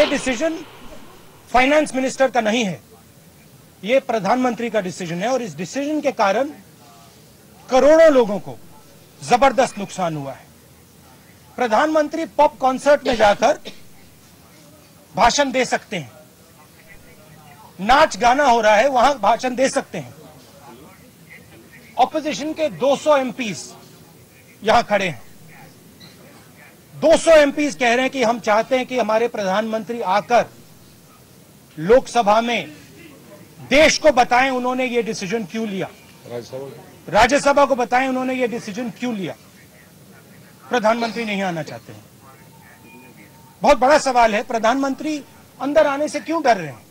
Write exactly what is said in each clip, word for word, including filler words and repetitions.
Decision finance minister का नहीं है, ये प्रधानमंत्री का डिसीजन है और इस डिसीजन के कारण करोड़ों लोगों को जबरदस्त नुकसान हुआ है। प्रधानमंत्री पॉप कॉन्सर्ट में जाकर भाषण दे सकते हैं, नाच गाना हो रहा है वहां भाषण दे सकते हैं। ऑपोजिशन के दो सौ एमपीज यहां खड़े हैं, दो सौ एमपीज कह रहे हैं कि हम चाहते हैं कि हमारे प्रधानमंत्री आकर लोकसभा में देश को बताएं उन्होंने ये डिसीजन क्यों लिया, राज्यसभा को बताएं उन्होंने ये डिसीजन क्यों लिया। प्रधानमंत्री नहीं आना चाहते हैं। बहुत बड़ा सवाल है, प्रधानमंत्री अंदर आने से क्यों डर रहे हैं?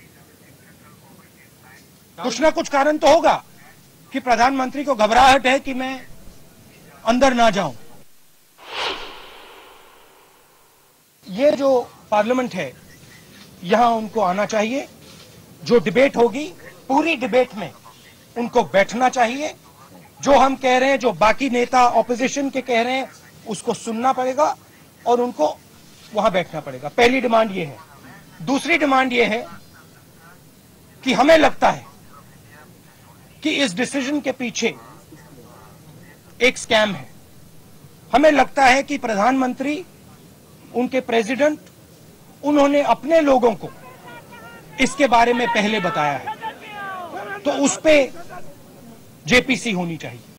कुछ ना कुछ कारण तो होगा कि प्रधानमंत्री को घबराहट है कि मैं अंदर ना जाऊं। ये जो पार्लियामेंट है यहां उनको आना चाहिए, जो डिबेट होगी पूरी डिबेट में उनको बैठना चाहिए। जो हम कह रहे हैं, जो बाकी नेता ऑपोजिशन के कह रहे हैं, उसको सुनना पड़ेगा और उनको वहां बैठना पड़ेगा। पहली डिमांड ये है। दूसरी डिमांड ये है कि हमें लगता है कि इस डिसीजन के पीछे एक स्कैम है। हमें लगता है कि प्रधानमंत्री, उनके प्रेसिडेंट, उन्होंने अपने लोगों को इसके बारे में पहले बताया है, तो उस पे जेपीसी होनी चाहिए।